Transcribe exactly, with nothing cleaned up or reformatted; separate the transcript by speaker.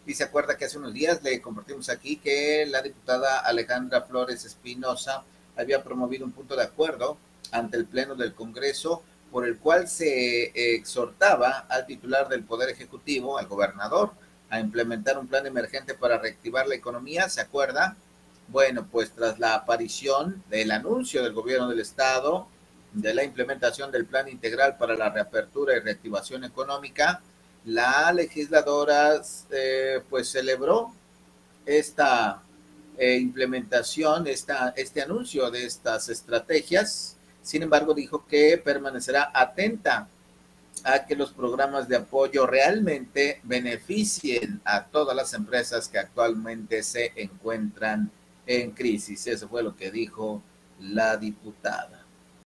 Speaker 1: Y se acuerda que hace unos días le compartimos aquí que la diputada Alejandra Flores Espinosa había promovido un punto de acuerdo ante el Pleno del Congreso por el cual se exhortaba al titular del Poder Ejecutivo, al gobernador, a implementar un plan emergente para reactivar la economía. ¿Se acuerda? Bueno, pues tras la aparición del anuncio del gobierno del estado de la implementación del plan integral para la reapertura y reactivación económica, la legisladora eh, pues celebró esta eh, implementación, esta, este anuncio de estas estrategias. Sin embargo, dijo que permanecerá atenta a que los programas de apoyo realmente beneficien a todas las empresas que actualmente se encuentran en crisis. Eso fue lo que dijo la diputada.